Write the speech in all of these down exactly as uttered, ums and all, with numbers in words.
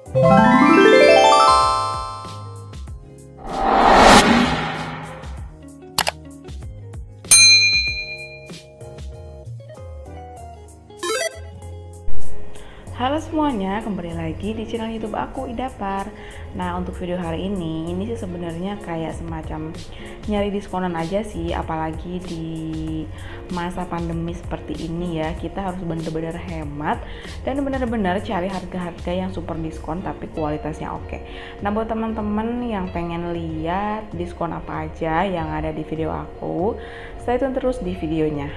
Halo semuanya, kembali lagi di channel YouTube aku, Idapar. Nah, untuk video hari ini, ini sih sebenarnya kayak semacam nyari diskonan aja sih, apalagi di masa pandemi seperti ini ya. Kita harus bener-bener hemat dan bener-bener cari harga-harga yang super diskon tapi kualitasnya oke. Nah, buat teman-teman yang pengen lihat diskon apa aja yang ada di video aku, stay tune terus di videonya.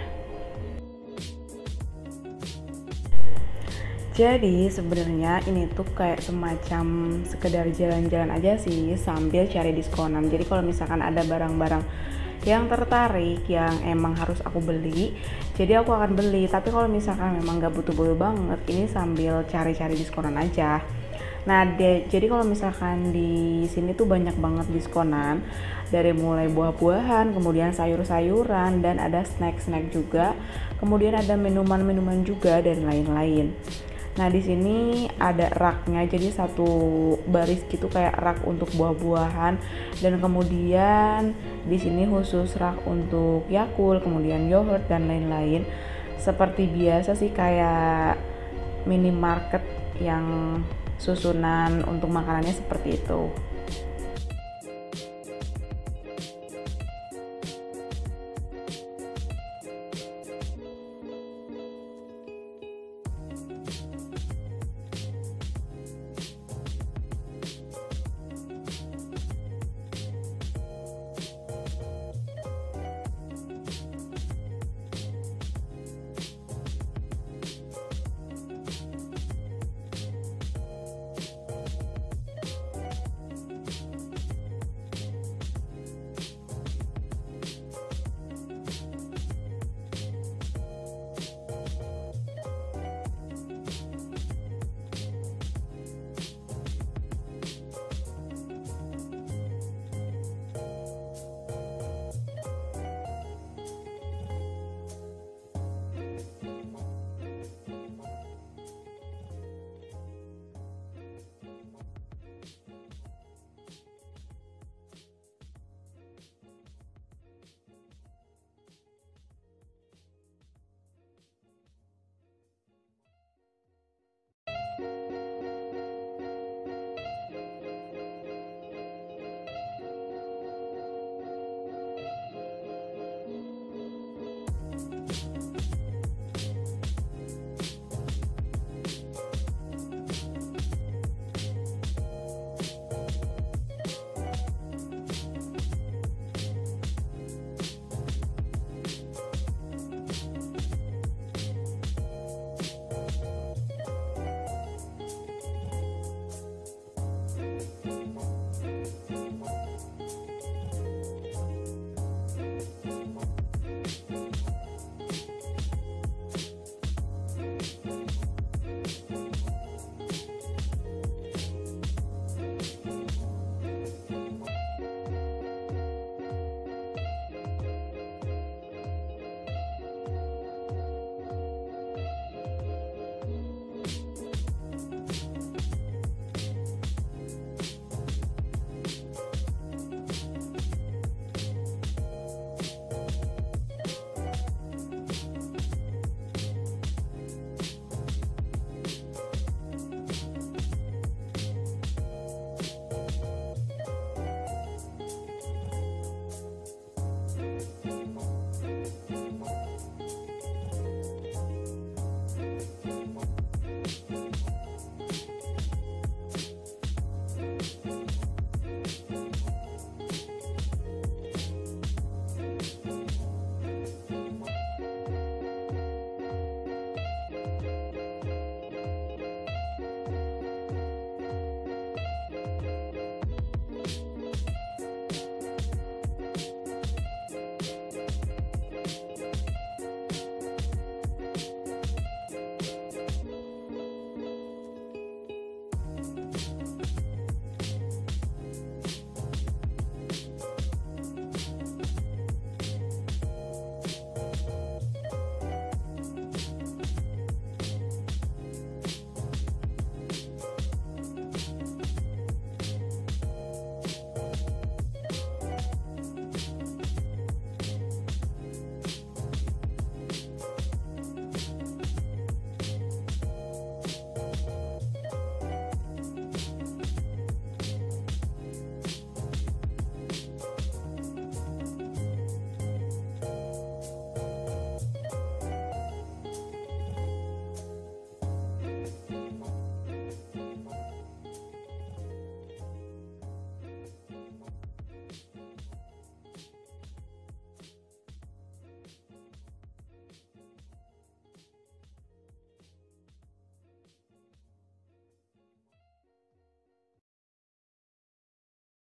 Jadi sebenarnya ini tuh kayak semacam sekedar jalan-jalan aja sih sambil cari diskonan. Jadi kalau misalkan ada barang-barang yang tertarik yang emang harus aku beli, jadi aku akan beli. Tapi kalau misalkan memang gak butuh-butuh banget, ini sambil cari-cari diskonan aja. Nah, de, jadi kalau misalkan di sini tuh banyak banget diskonan dari mulai buah-buahan, kemudian sayur-sayuran, dan ada snack-snack juga. Kemudian ada minuman-minuman juga dan lain-lain. Nah, di sini ada raknya, jadi satu baris gitu kayak rak untuk buah-buahan, dan kemudian di sini khusus rak untuk Yakult, kemudian yogurt dan lain-lain. Seperti biasa sih kayak minimarket yang susunan untuk makanannya seperti itu.